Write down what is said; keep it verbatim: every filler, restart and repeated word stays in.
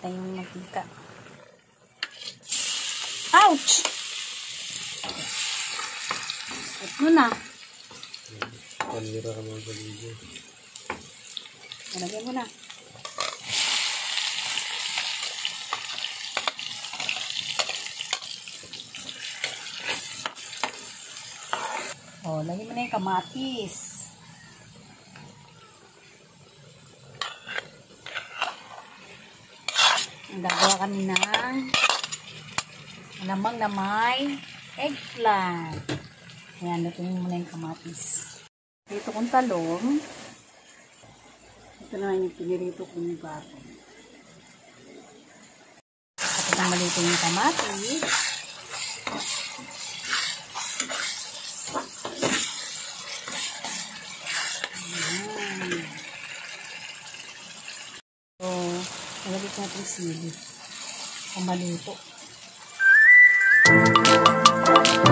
natin yung mantika. Ouch! At mo na. Panira ka mga galigyo. Malagyan mo na. O, lagyan mo na yung kamatis. Ang gagawa kami ng alamang na may eggplant. Ayan, lutuin mo na yung kamatis. Dito kong talong. Ito naman yung pinirito kong bato. Tapos ang maluto yung kamatis. Ayan. So, nalagit natin sili. Ang maluto.